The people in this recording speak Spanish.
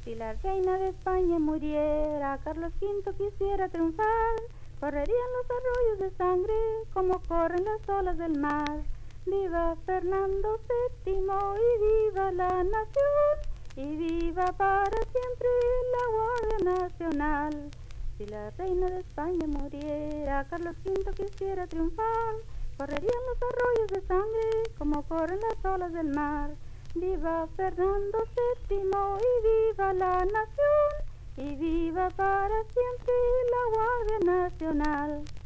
Si la reina de España muriera, Carlos V quisiera triunfar, correrían los arroyos de sangre como corren las olas del mar. Viva Fernando VII y viva la nación, y viva para siempre la Guardia Nacional. Si la reina de España muriera, Carlos V quisiera triunfar, correrían los arroyos de sangre como corren las olas del mar. Viva Fernando VII y viva la nación, y viva para siempre la Guardia Nacional.